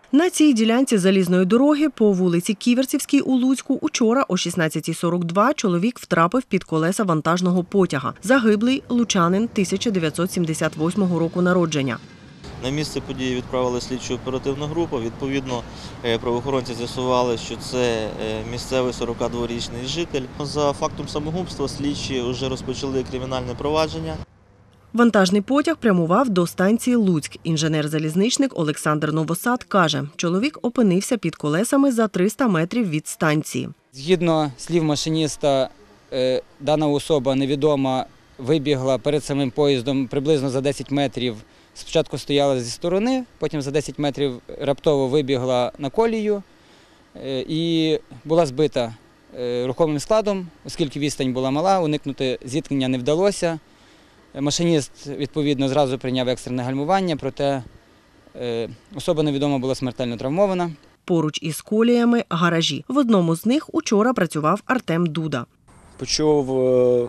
На цій ділянці залізної дороги по вулиці Ківерцівській у Луцьку учора о 16:42 чоловік втрапив під колеса вантажного потяга. Загиблий – лучанин 1978 року народження. На місце події відправили слідчо-оперативну групу. Відповідно, правоохоронці з'ясували, що це місцевий 42-річний житель. За фактом самогубства слідчі вже розпочали кримінальне провадження. Вантажний потяг прямував до станції Луцьк. Інженер-залізничник Олександр Новосад каже, чоловік опинився під колесами за 300 метрів від станції. Згідно слів машиніста, дана особа невідома вибігла перед самим поїздом приблизно за 10 метрів. Спочатку стояла зі сторони, потім за 10 метрів раптово вибігла на колію і була збита рухомим складом, оскільки відстань була мала, уникнути зіткнення не вдалося. Машиніст, відповідно, зразу прийняв екстрене гальмування, проте особа невідома була смертельно травмована. Поруч із коліями – гаражі. В одному з них учора працював Артем Дуда. Почув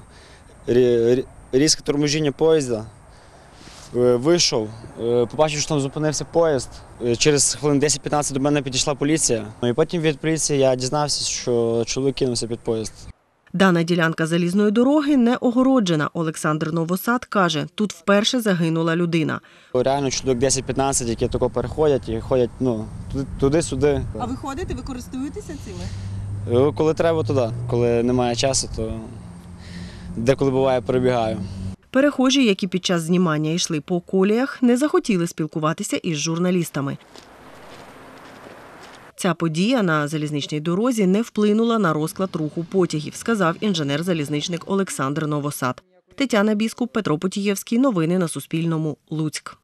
різке торможіння поїзда, вийшов, побачив, що там зупинився поїзд. Через хвилин 10-15 до мене підійшла поліція. І потім від поліції я дізнався, що чоловік кинувся під поїзд. Дана ділянка залізної дороги не огороджена. Олександр Новосад каже, тут вперше загинула людина. Реально чоловік 10-15, які тако переходять і ходять туди-сюди. А ви ходите, ви користуєтеся цими? Коли треба, туди. Коли немає часу, то деколи буває перебігаю. Перехожі, які під час знімання йшли по коліях, не захотіли спілкуватися із журналістами. Ця подія на залізничній дорозі не вплинула на розклад руху потягів, сказав інженер-залізничник Олександр Новосад. Тетяна Біскуп, Петро Потієвський. Новини на Суспільному. Луцьк.